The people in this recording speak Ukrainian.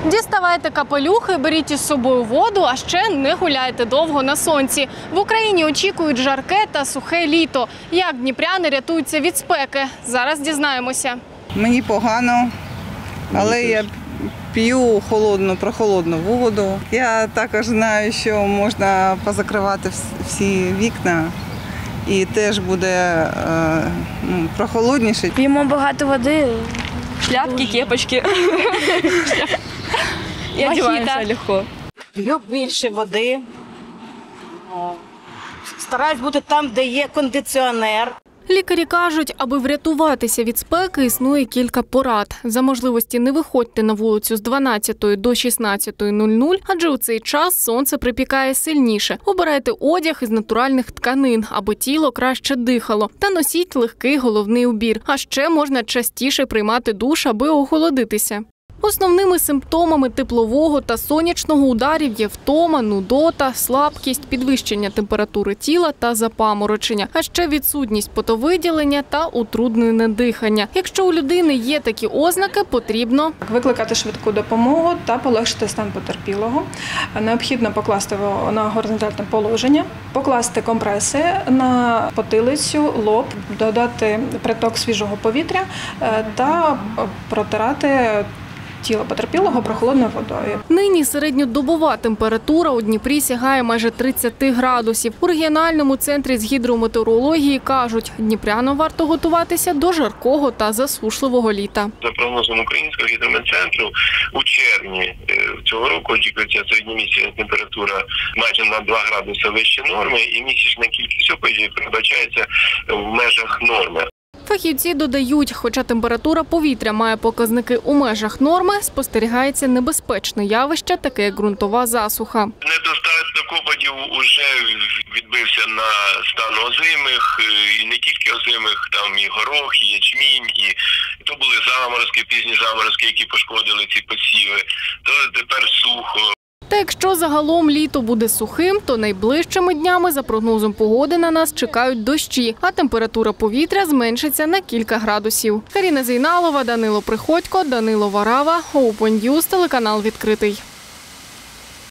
Діставайте капелюхи, беріть із собою воду, а ще не гуляйте довго на сонці. В Україні очікують жарке та сухе літо. Як дніпряни рятуються від спеки? Зараз дізнаємося. Мені погано, але я п'ю прохолодну воду. Я також знаю, що можна позакривати всі вікна і теж буде прохолодніше. П'ємо багато води. Шляпки, кепочки. І одягаємося легко. П'ю більше води. Стараюсь бути там, де є кондиціонер. Лікарі кажуть, аби врятуватися від спеки, існує кілька порад. За можливості не виходьте на вулицю з 12 до 16:00, адже у цей час сонце припікає сильніше. Обирайте одяг із натуральних тканин, аби тіло краще дихало. Та носіть легкий головний убір. А ще можна частіше приймати душ, аби охолодитися. Основними симптомами теплового та сонячного ударів є втома, нудота, слабкість, підвищення температури тіла та запаморочення, а ще відсутність потовиділення та утруднене дихання. Якщо у людини є такі ознаки, потрібно викликати швидку допомогу та полегшити стан потерпілого. Необхідно покласти його на горизонтальне положення, покласти компреси на потилицю, лоб, додати приток свіжого повітря та протирати тіло потерпілого прохолодною водою. Нині середньодобова температура у Дніпрі сягає майже 30 градусів. У регіональному центрі з гідрометеорології кажуть, дніпрянам варто готуватися до жаркого та засушливого літа. За прогнозом Українського гідрометцентру, у червні цього року очікується середньомісячна температура майже на 2 градуси вище норми і місячна кількість опадів передбачається в межах норми. Фахівці додають, хоча температура повітря має показники у межах норми, спостерігається небезпечне явище, таке як ґрунтова засуха. Недостаток опадів уже відбився на стан озимих, і не тільки озимих, там і горох, і ячмінь, і то були заморозки, пізні заморозки, які пошкодили ці посіви, то тепер сухо. Та якщо загалом літо буде сухим, то найближчими днями, за прогнозом погоди, на нас чекають дощі, а температура повітря зменшиться на кілька градусів. Каріна Зейналова, Данило Приходько, Данило Варава, Open News, телеканал «Відкритий».